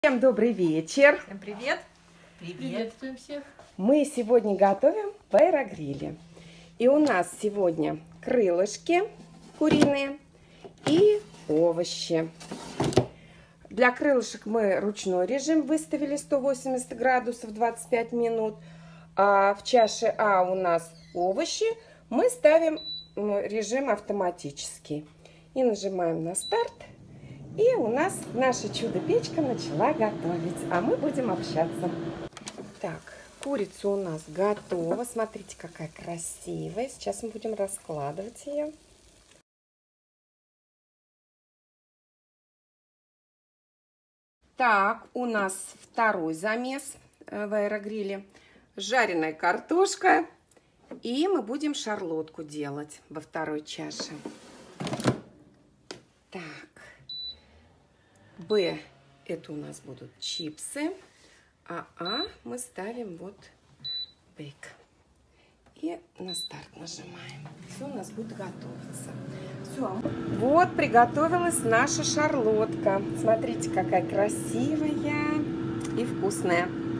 Всем добрый вечер! Всем привет! Приветствуем всех! Мы сегодня готовим в аэрогриле. И у нас сегодня крылышки куриные и овощи. Для крылышек мы ручной режим выставили 180 градусов 25 минут. А в чаше А у нас овощи. Мы ставим режим автоматический. И нажимаем на старт. И у нас наша чудо-печка начала готовить, а мы будем общаться. Так, курица у нас готова. Смотрите, какая красивая. Сейчас мы будем раскладывать ее. Так, у нас второй замес в аэрогриле. Жареная картошка. И мы будем шарлотку делать во второй чаше. Так. Б, это у нас будут чипсы, а мы ставим вот бейк. И на старт нажимаем. Все у нас будет готовиться. Все. Вот приготовилась наша шарлотка. Смотрите, какая красивая и вкусная.